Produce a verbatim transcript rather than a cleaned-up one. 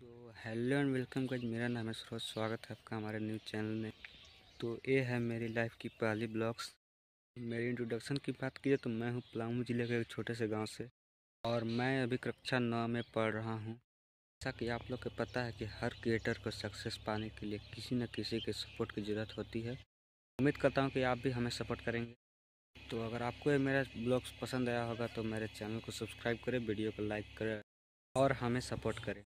तो hello and welcome guys, मेरा नाम है सरोज। स्वागत है आपका हमारे न्यूज़ चैनल में। तो ये है मेरी लाइफ की पहली ब्लॉग्स। मेरी इंट्रोडक्शन की बात की जाए तो मैं हूँ पलामू ज़िले के एक छोटे से गांव से और मैं अभी कक्षा नौ में पढ़ रहा हूँ। जैसा कि आप लोग को पता है कि हर क्रिएटर को सक्सेस पाने के लिए किसी न किसी के सपोर्ट की ज़रूरत होती है। उम्मीद करता हूँ कि आप भी हमें सपोर्ट करेंगे। तो अगर आपको ये मेरा ब्लॉग्स पसंद आया होगा तो मेरे चैनल को सब्सक्राइब करें, वीडियो को लाइक करें और हमें सपोर्ट करें।